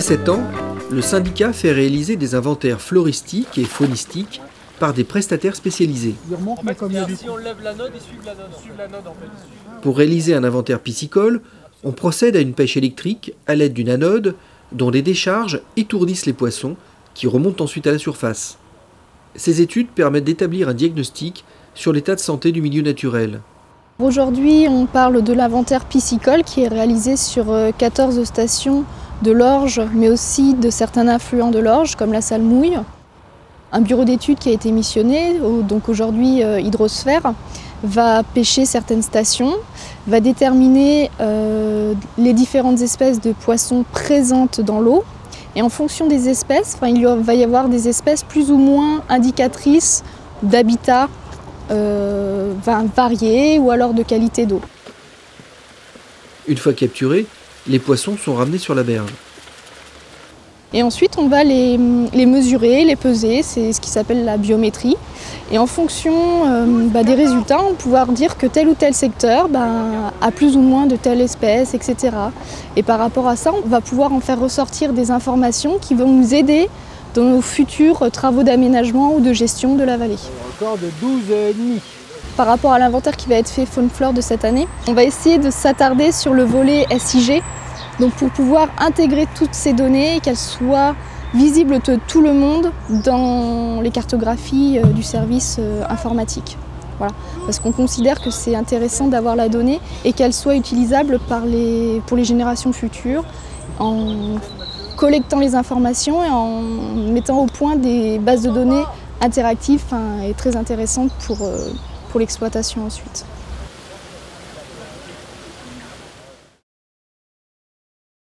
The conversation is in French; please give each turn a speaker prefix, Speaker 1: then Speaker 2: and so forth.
Speaker 1: 7 ans, le syndicat fait réaliser des inventaires floristiques et faunistiques par des prestataires spécialisés.
Speaker 2: Si on lève la node, ils suivent la node.
Speaker 1: Pour réaliser un inventaire piscicole, on procède à une pêche électrique à l'aide d'une anode dont des décharges étourdissent les poissons qui remontent ensuite à la surface. Ces études permettent d'établir un diagnostic sur l'état de santé du milieu naturel.
Speaker 3: Aujourd'hui, on parle de l'inventaire piscicole qui est réalisé sur 14 stations de l'Orge, mais aussi de certains affluents de l'Orge, comme la Salmouille. Un bureau d'études qui a été missionné, donc aujourd'hui Hydrosphère, va pêcher certaines stations, va déterminer les différentes espèces de poissons présentes dans l'eau. Et en fonction des espèces, il va y avoir des espèces plus ou moins indicatrices d'habitat variés ou alors de qualité d'eau.
Speaker 1: Une fois capturés, les poissons sont ramenés sur la berge.
Speaker 3: Et ensuite, on va les mesurer, les peser, c'est ce qui s'appelle la biométrie. Et en fonction des résultats, on va pouvoir dire que tel ou tel secteur a plus ou moins de telle espèce, etc. Et par rapport à ça, on va pouvoir en faire ressortir des informations qui vont nous aider dans nos futurs travaux d'aménagement ou de gestion de la vallée.
Speaker 2: Encore de 12,5.
Speaker 3: Par rapport à l'inventaire qui va être fait faune-flore de cette année, on va essayer de s'attarder sur le volet SIG, donc pour pouvoir intégrer toutes ces données et qu'elles soient visibles de tout le monde dans les cartographies du service informatique. Voilà. Parce qu'on considère que c'est intéressant d'avoir la donnée et qu'elle soit utilisable pour les générations futures en collectant les informations et en mettant au point des bases de données interactives et très intéressantes pour l'exploitation ensuite.